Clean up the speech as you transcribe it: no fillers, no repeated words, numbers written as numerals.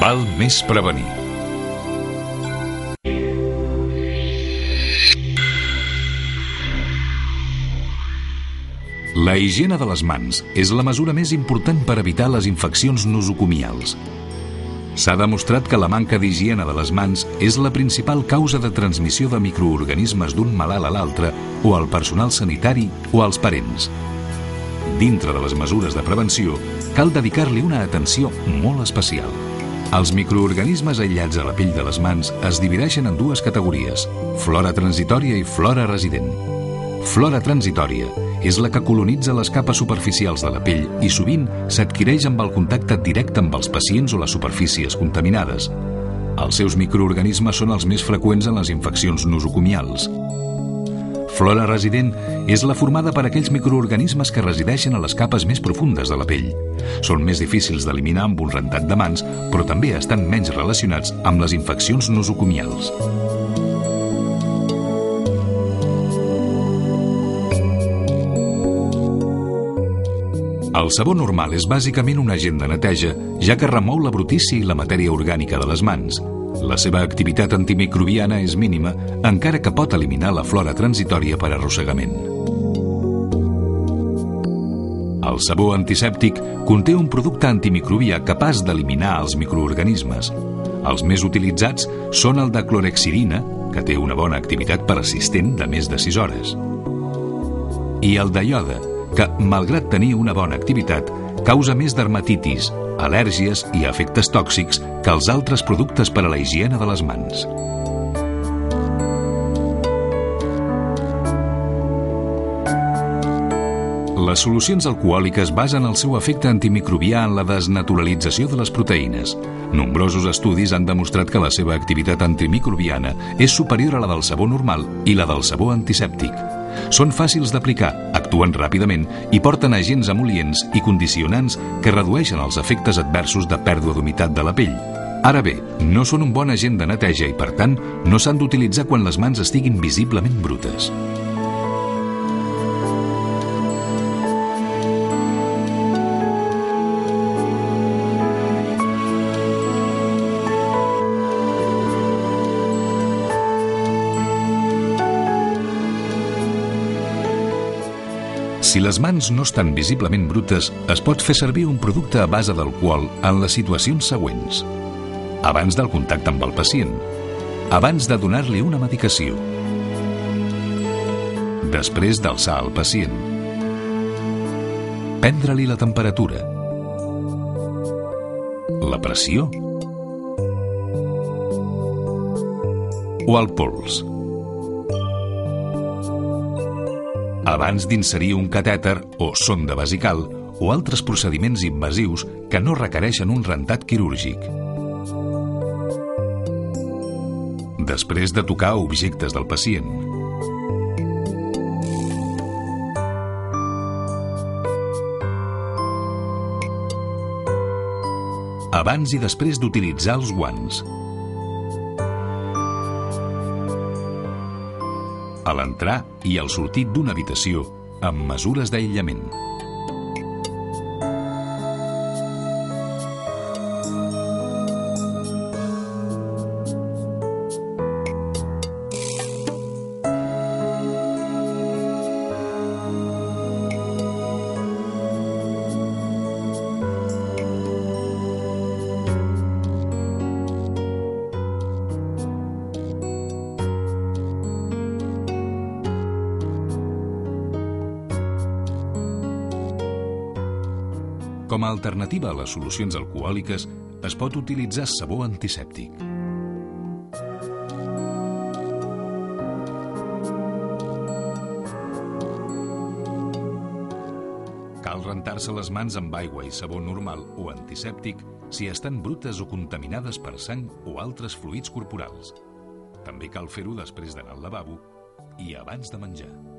Val més prevenir. La higiene de les mans és la mesura més important per evitar les infeccions nosocomials. S'ha demostrat que la manca d'higiene de les mans és la principal causa de transmissió de microorganismes d'un malalt a l'altre o al personal sanitari o als parents. Dintre de les mesures de prevenció, cal dedicar-li una atenció molt especial. Els microorganismes aïllats a la pell de les mans es divideixen en dues categories, flora transitòria i flora resident. Flora transitòria és la que colonitza les capes superficials de la pell i sovint s'adquireix amb el contacte directe amb els pacients o les superfícies contaminades. Els seus microorganismes són els més freqüents en les infeccions nosocomials. Flora resident és la formada per aquells microorganismes que resideixen a les capes més profundes de la pell. Són més difícils d'eliminar amb un rentat de mans, però també estan menys relacionats amb les infeccions nosocomials. El sabó normal és bàsicament un agent de neteja, ja que remou la brutícia i la matèria orgànica de les mans. La seva activitat antimicrobiana és mínima, encara que pot eliminar la flora transitòria per arrossegament. El sabó antisèptic conté un producte antimicrobià capaç d'eliminar els microorganismes. Els més utilitzats són el de clorhexidina, que té una bona activitat persistent de més de 6 hores, i el de iode, que, malgrat tenir una bona activitat, causa més dermatitis, al·lèrgies i efectes tòxics que els altres productes per a la higiene de les mans. Les solucions alcohòliques basen el seu efecte antimicrobià en la desnaturalització de les proteïnes. Nombrosos estudis han demostrat que la seva activitat antimicrobiana és superior a la del sabó normal i la del sabó antisèptic. Són fàcils d'aplicar, actuen ràpidament i porten agents emol·lients i condicionants que redueixen els efectes adversos de pèrdua d'humitat de la pell. Ara bé, no són un bon agent de neteja i, per tant, no s'han d'utilitzar quan les mans estiguin visiblement brutes. Si les mans no estan visiblement brutes, es pot fer servir un producte a base d'alcohol en les situacions següents. Abans del contacte amb el pacient. Abans de donar-li una medicació. Després d'alçar el pacient. Prendre-li la temperatura. La pressió. O el pols. Abans d'inserir un catèter o sonda vesical o altres procediments invasius que no requereixen un rentat quirúrgic. Després de tocar objectes del pacient. Abans i després d'utilitzar els guants. A l'entrar i al sortir d'una habitació amb mesures d'aïllament. Com a alternativa a les solucions alcohòliques, es pot utilitzar sabó antisèptic. Cal rentar-se les mans amb aigua i sabó normal o antisèptic si estan brutes o contaminades per sang o altres fluids corporals. També cal fer-ho després d'anar al lavabo i abans de menjar.